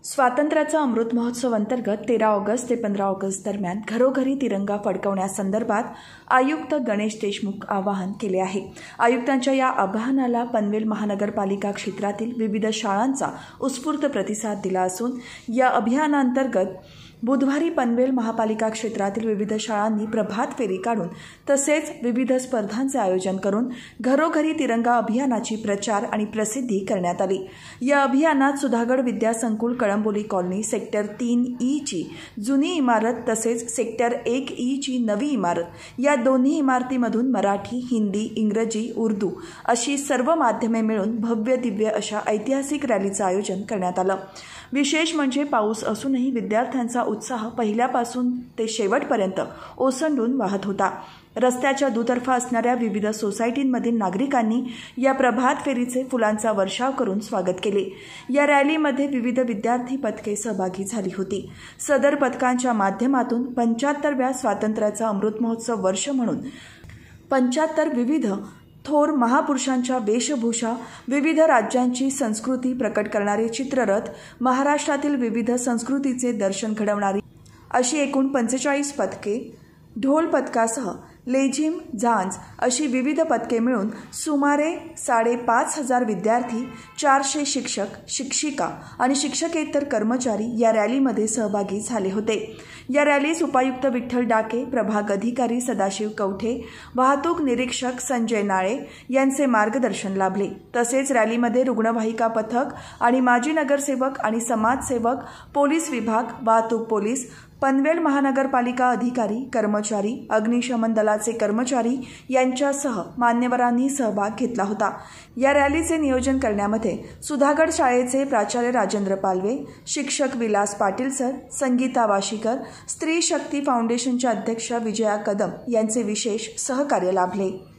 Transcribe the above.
स्वातंत्र्याचा अमृत महोत्सव अंतर्गत 13 ऑगस्ट ते 15 ऑगस्ट दरम्यान घरोघरी तिरंगा फडकवण्यासंदर्भात आयुक्त गणेश देशमुख आवाहन केले आहे। आयुक्तांच्या या आवाहनाला पनवेल महानगरपालिका क्षेत्रातील विविध शाळांचा उत्स्फूर्त प्रतिसाद दिला असून या अभियानांतर्गत बुधवारी पनवेल महापालिका क्षेत्रातील विविध शाळांनी प्रभात फेरी काढून तसेच विविध स्पर्धांचे आयोजन करून घरोघरी तिरंगा अभियानाची प्रचार आणि प्रसिद्धी करण्यात आली। या अभियानात Sudhagad Vidyasankul Kalamboli colony sector 3E ची जुनी इमारत तसेच सेक्टर 1E ची नवी इमारत या दोन्ही इमारतीमधून मराठी, हिंदी, इंग्रजी, उर्दू अशी सर्व माध्यमे मिळून भव्य दिव्य अशा ऐतिहासिक रॅलीचं आयोजन करण्यात आलं। विशेष म्हणजे पाऊस असूनही विद्यार्थ्यांचा उत्साह पहिल्यापासून ते शेवटपर्यंत ओसंडून वाहत होता। रस्त्याच्या दुतर्फा असणाऱ्या विविध सोसायटींमधील नागरिकांनी या प्रभात फेरीचे फुलांचा वर्षाव करून स्वागत केले। या रॅलीमध्ये विविध विद्यार्थी पथके सहभागी झाली होती। सदर पथकांच्या माध्यमातून 75व्या स्वातंत्र्याचा अमृत महोत्सव वर्ष म्हणून 75 विविध थोर महापुरुषांच्या वेशभूषा, विविध राज्यांची संस्कृती प्रकट करणारे चित्ररथ, महाराष्ट्रातील विविध संस्कृतीचे दर्शन घडवणारी अशी एकूण 45 पथके, ढोल पथकासह लेझिम, झांज अशी विविध पथके मिळून सुमारे 5,500 विद्यार्थी, 400 शिक्षक, शिक्षिका आणि शिक्षकेतर कर्मचारी या रॅलीमध्ये सहभागी झाले होते। या रॅलीस उपायुक्त विठ्ठल डाके, प्रभाग अधिकारी सदाशिव कवठे, वाहतूक निरीक्षक संजय नाळे यांचे मार्गदर्शन लाभले। तसेच रॅलीमध्ये रुग्णवाहिका पथक आणि माजी नगरसेवक आणि समाजसेवक, पोलीस विभाग, वाहतूक पोलीस, पनवेल महानगरपालिका अधिकारी, कर्मचारी, अग्निशमन दलाचे कर्मचारी यांच्यासह मान्यवरांनी सहभाग घेतला होता। या रॅलीचे नियोजन करण्यामध्ये सुधागड शाळेचे प्राचार्य राजेंद्र पालवे, शिक्षक विलास पाटील सर, संगीता वाशीकर, स्त्री शक्ती फाउंडेशनच्या अध्यक्षा विजया कदम यांचे विशेष सहकार्य लाभले।